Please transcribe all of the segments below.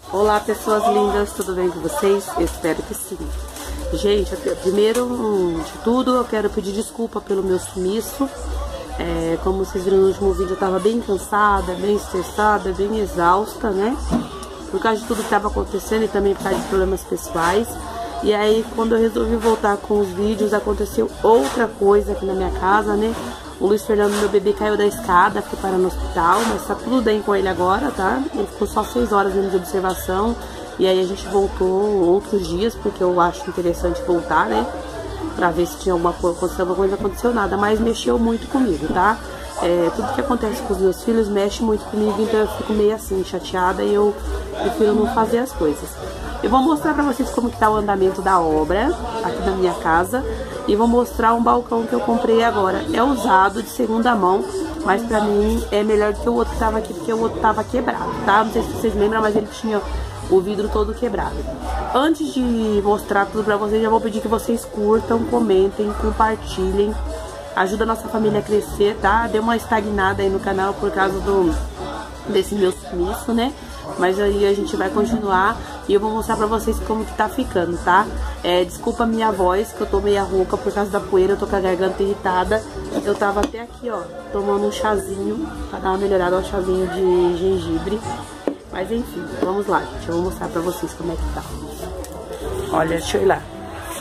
Olá, pessoas lindas, tudo bem com vocês? Eu espero que sim. Gente, primeiro de tudo, eu quero pedir desculpa pelo meu sumiço. Como vocês viram no último vídeo, eu tava bem cansada, bem estressada, bem exausta, né? Por causa de tudo que tava acontecendo e também por causa de problemas pessoais. E aí, quando eu resolvi voltar com os vídeos, aconteceu outra coisa aqui na minha casa, né? O Luiz Fernando, meu bebê, caiu da escada, foi parar no hospital, mas tá tudo bem com ele agora, tá? Ele ficou só 6 horas de observação, e aí a gente voltou outros dias, porque eu acho interessante voltar, né? Pra ver se tinha alguma coisa, não aconteceu nada, mas mexeu muito comigo, tá? Tudo que acontece com os meus filhos mexe muito comigo, então eu fico meio assim, chateada, e eu prefiro não fazer as coisas. Eu vou mostrar pra vocês como que tá o andamento da obra aqui na minha casa. E vou mostrar um balcão que eu comprei agora. É usado, de segunda mão, mas pra mim é melhor do que o outro que tava aqui, porque o outro tava quebrado, tá? Não sei se vocês lembram, mas ele tinha o vidro todo quebrado. Antes de mostrar tudo pra vocês, já vou pedir que vocês curtam, comentem, compartilhem. Ajuda a nossa família a crescer, tá? Deu uma estagnada aí no canal por causa desse meu sumiço, né? Mas aí a gente vai continuar e eu vou mostrar pra vocês como que tá ficando, tá? Desculpa a minha voz, que eu tô meio rouca por causa da poeira, eu tô com a garganta irritada. Eu tava até aqui, ó, tomando um chazinho pra dar uma melhorada, um chazinho de gengibre. Mas enfim, vamos lá, gente. Eu vou mostrar pra vocês como é que tá. Olha, deixa eu ir lá.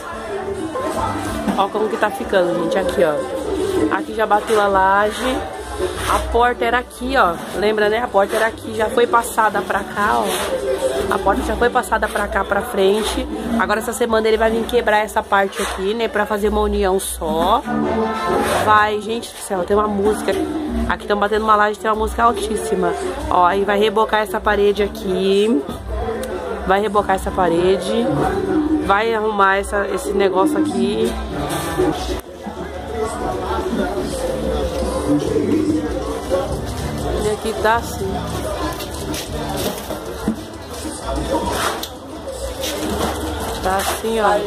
Ó como que tá ficando, gente, aqui, ó. Aqui já bateu a laje. A porta era aqui, ó. Lembra, né? A porta era aqui, já foi passada pra cá, ó. A porta já foi passada pra cá, pra frente. Agora essa semana ele vai vir quebrar essa parte aqui, né? Pra fazer uma união só. Vai, gente do céu, tem uma música. Aqui estão batendo uma laje, tem uma música altíssima. Ó, aí vai rebocar essa parede aqui. Vai rebocar essa parede. Vai arrumar esse negócio aqui. E aqui tá assim. Tá assim, ó.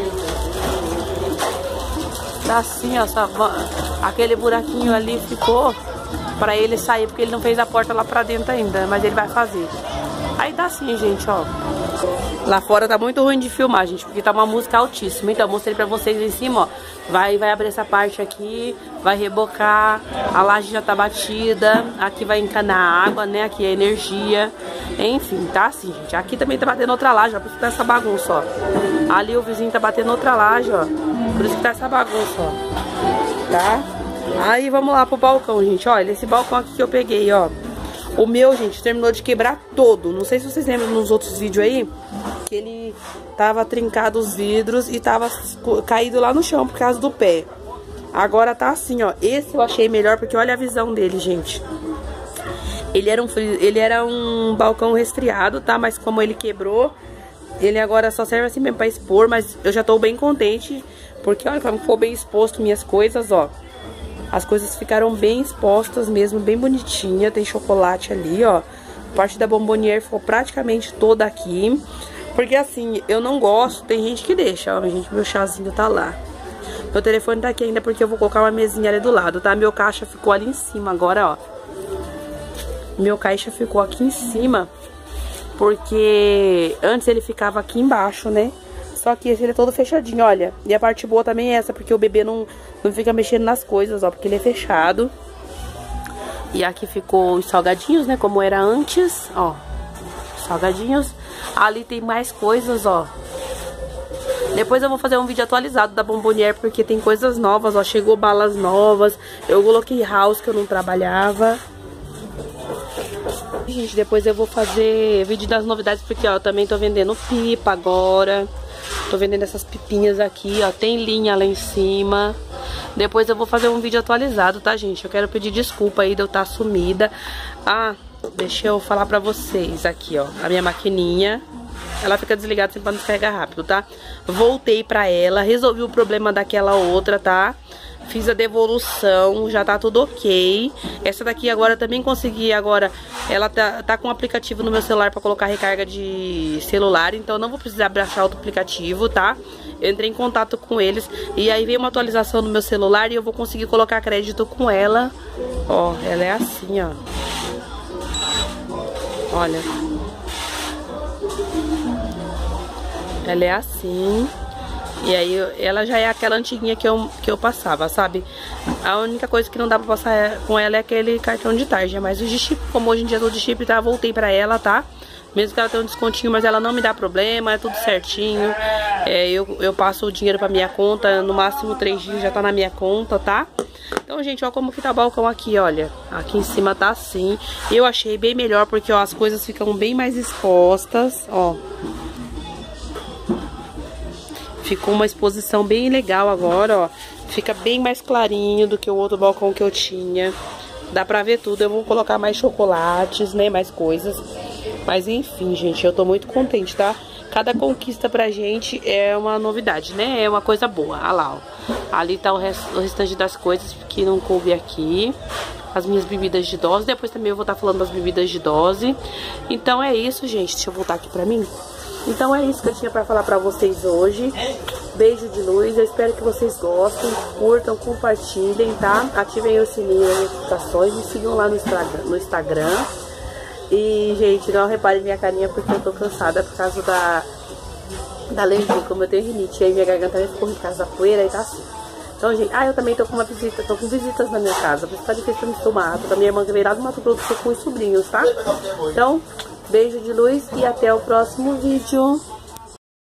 Tá assim, ó. Aquele buraquinho ali ficou pra ele sair, porque ele não fez a porta lá pra dentro ainda, mas ele vai fazer. Aí tá assim, gente, ó. Lá fora tá muito ruim de filmar, gente, porque tá uma música altíssima. Então eu mostrei pra vocês em cima, ó. Vai abrir essa parte aqui, vai rebocar, a laje já tá batida, aqui vai encanar água, né, aqui é energia. Enfim, tá assim, gente. Aqui também tá batendo outra laje, ó, por isso que tá essa bagunça, ó. Ali o vizinho tá batendo outra laje, ó. Por isso que tá essa bagunça, ó. Tá? Aí vamos lá pro balcão, gente. Olha, esse balcão aqui que eu peguei, ó. O meu, gente, terminou de quebrar todo. Não sei se vocês lembram nos outros vídeos aí, que ele tava trincado os vidros e tava caído lá no chão por causa do pé. Agora tá assim, ó. Esse eu achei melhor porque olha a visão dele, gente. Ele era um balcão resfriado, tá? Mas como ele quebrou, ele agora só serve assim mesmo pra expor. Mas eu já tô bem contente, porque olha como ficou bem exposto minhas coisas, ó. As coisas ficaram bem expostas mesmo, bem bonitinha. Tem chocolate ali, ó. A parte da bomboniere ficou praticamente toda aqui. Porque assim, eu não gosto, tem gente que deixa, ó, gente, meu chazinho tá lá. Meu telefone tá aqui ainda porque eu vou colocar uma mesinha ali do lado, tá? Meu caixa ficou ali em cima agora, ó. Meu caixa ficou aqui em cima, porque antes ele ficava aqui embaixo, né? Só que esse ele é todo fechadinho, olha. E a parte boa também é essa, porque o bebê não fica mexendo nas coisas, ó, porque ele é fechado. E aqui ficou os salgadinhos, né, como era antes, ó. Salgadinhos. Ali tem mais coisas, ó. Depois eu vou fazer um vídeo atualizado da bomboniere, porque tem coisas novas, ó. Chegou balas novas. Eu coloquei house que eu não trabalhava. Gente, depois eu vou fazer vídeo das novidades, porque, ó, eu também tô vendendo pipa agora. Tô vendendo essas pipinhas aqui, ó. Tem linha lá em cima. Depois eu vou fazer um vídeo atualizado, tá, gente? Eu quero pedir desculpa aí de eu estar sumida. Ah, deixa eu falar pra vocês aqui, ó. A minha maquininha, ela fica desligada sempre pra não descarregar rápido, tá? Voltei pra ela, resolvi o problema daquela outra, tá? Fiz a devolução, já tá tudo ok. Essa daqui agora também consegui, agora ela tá com um aplicativo no meu celular pra colocar recarga de celular, então eu não vou precisar baixar outro aplicativo, tá? Eu entrei em contato com eles e aí veio uma atualização no meu celular e eu vou conseguir colocar crédito com ela. Ó, ela é assim, ó. Olha. Ela é assim. E aí ela já é aquela antiguinha que eu passava, sabe? A única coisa que não dá pra passar com ela é aquele cartão de tarja. Mas o de chip, como hoje em dia eu tô de chip, tá? Voltei pra ela, tá? Mesmo que ela tenha um descontinho, mas ela não me dá problema, é tudo certinho. Eu passo o dinheiro pra minha conta, no máximo 3 dias já tá na minha conta, tá? Então, gente, ó como que tá o balcão aqui, olha. Aqui em cima tá assim. Eu achei bem melhor porque, ó, as coisas ficam bem mais expostas, ó. Ficou uma exposição bem legal agora, ó. Fica bem mais clarinho do que o outro balcão que eu tinha. Dá pra ver tudo. Eu vou colocar mais chocolates, né? Mais coisas. Mas enfim, gente, eu tô muito contente, tá? Cada conquista pra gente é uma novidade, né? É uma coisa boa. Olha lá, ó. Ali tá o restante das coisas que não coube aqui. As minhas bebidas de dose. Depois também eu vou estar falando das bebidas de dose. Então é isso, gente. Deixa eu voltar aqui pra mim. Então é isso que eu tinha pra falar pra vocês hoje. Beijo de luz, eu espero que vocês gostem, curtam, compartilhem, tá? Ativem o sininho das notificações, me sigam lá no Instagram. E, gente, não reparem minha carinha porque eu tô cansada por causa da alergia, como eu tenho rinite. E aí minha garganta me ficou por causa da poeira e tá assim. Então, gente, eu também tô com uma visita, tô com visitas na minha casa, por isso tá difícil pra me filmar. Tô com a minha irmã que veio lá do Mato Grosso com os sobrinhos, tá? Então, beijo de luz e até o próximo vídeo.